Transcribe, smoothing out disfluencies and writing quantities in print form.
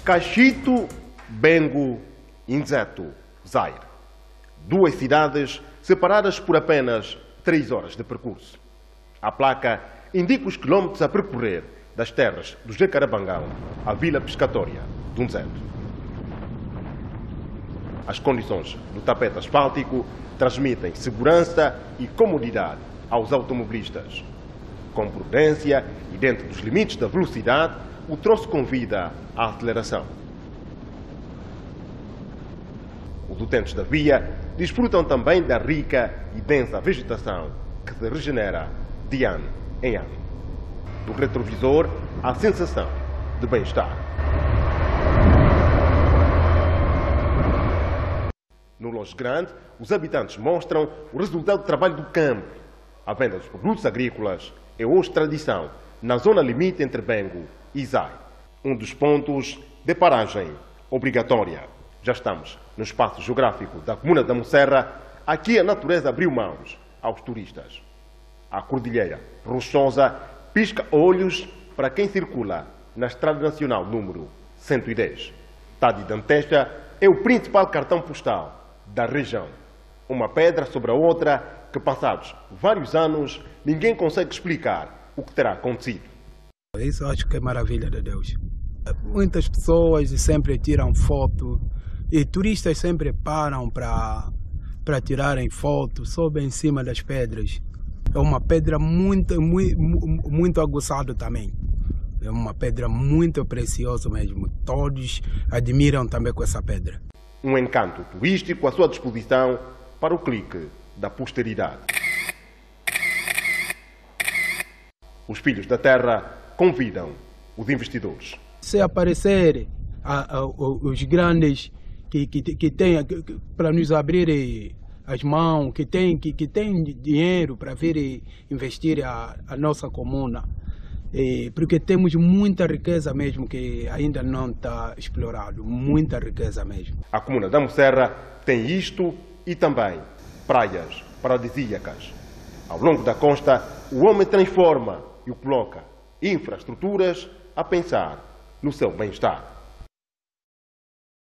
Cachito, Bengo, Inzeto, Zaire. Duas cidades separadas por apenas 3 horas de percurso. A placa indica os quilómetros a percorrer das terras do Jacarabangão à vila pescatória de Inzeto. As condições do tapete asfáltico transmitem segurança e comodidade aos automobilistas. Com prudência e dentro dos limites da velocidade, o troço convida à aceleração. Os utentes da via desfrutam também da rica e densa vegetação que se regenera de ano em ano. Do retrovisor, a sensação de bem-estar. No Longe Grande, os habitantes mostram o resultado do trabalho do campo. A venda dos produtos agrícolas é hoje tradição na zona limite entre Bengo e Zai, um dos pontos de paragem obrigatória. Já estamos no espaço geográfico da comuna da Mosserra. Aqui a natureza abriu mãos aos turistas. A Cordilheira Rochosa pisca olhos para quem circula na Estrada Nacional número 110. Tade Dantesta é o principal cartão postal da região. Uma pedra sobre a outra que, passados vários anos, ninguém consegue explicar o que terá acontecido. Isso eu acho que é maravilha de Deus. Muitas pessoas sempre tiram foto e turistas sempre param para tirarem foto, sobem em cima das pedras. É uma pedra muito aguçada também. É uma pedra muito preciosa mesmo. Todos admiram também com essa pedra. Um encanto turístico à sua disposição para o clique da posteridade. Os filhos da terra convidam os investidores. Se aparecer os grandes que têm para nos abrir as mãos, que têm dinheiro para vir investir a nossa comuna, porque temos muita riqueza mesmo que ainda não está explorado, muita riqueza mesmo. A comuna da Mosserra tem isto e também praias paradisíacas. Ao longo da costa, o homem transforma e o coloca infraestruturas a pensar no seu bem-estar.